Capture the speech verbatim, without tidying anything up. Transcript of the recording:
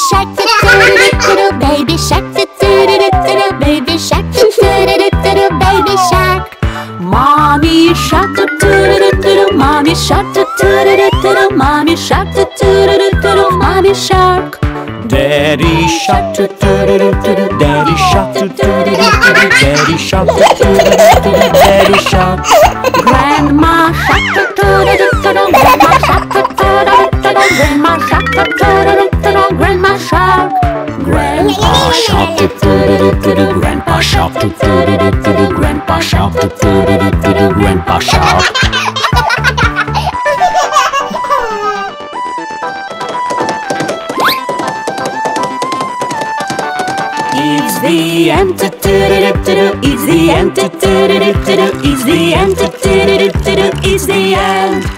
shark, do-do-do-do-do, baby shark, do-do-do-do-do, baby shark, do-do-do-do-do, baby shark. Mommy shark, do-do-do-do-do, mommy shark, do-do-do-do-do, mommy shark, do-do-do-do-do, mommy shark. Daddy shark, do-do-do-do-do, daddy shark, do-do-do-do-do, daddy shark, do-do-do-do-do, daddy shark. Grandma shark, do-do-do-do-do, grandma shark, do-do-do-do-do, grandma shark, do-do-do-do-do, grandma shark. Grandpa shark, do-do-do-do-do, grandpa shark, do-do-do-do-do, grandpa shark, do-do-do-do-do, grandpa shark. It's the end, do-do-do-do-do, it's the end, do-do-do-do-do, it's the end, do-do-do-do-do, it's the end.